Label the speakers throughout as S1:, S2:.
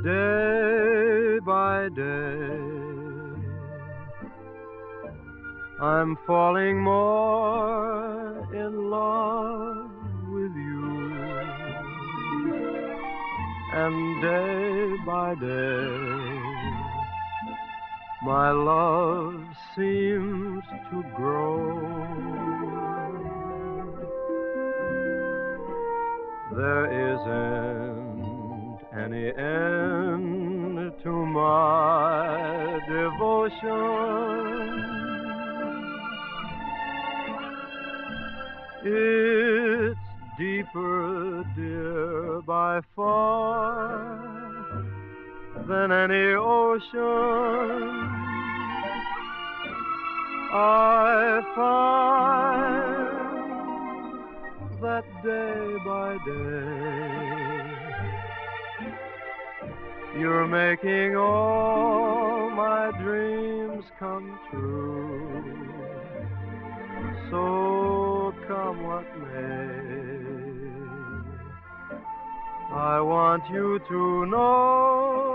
S1: Day by day, I'm falling more in love with you. And day by day, my love seems to grow. There isn't any end to my devotion. It's deeper, dear, by far than any ocean. I find that day by day you're making all my dreams come true. So come what may, I want you to know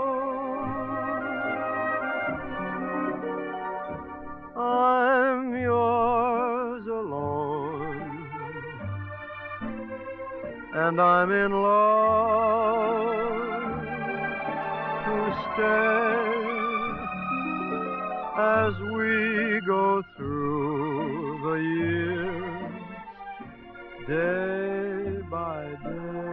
S1: I'm yours alone, and I'm in love to stay as we go through the years, day by day.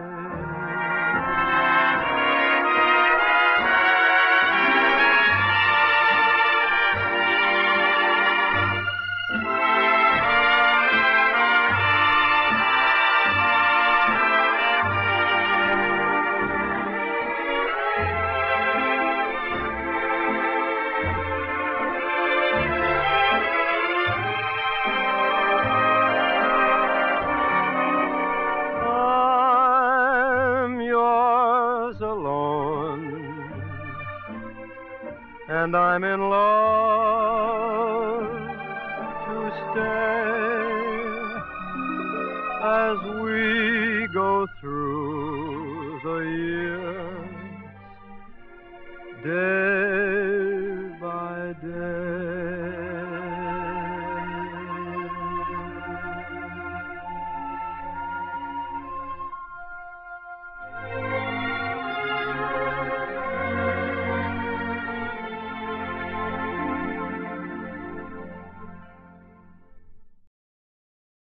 S1: Alone, and I'm in love to stay as we go through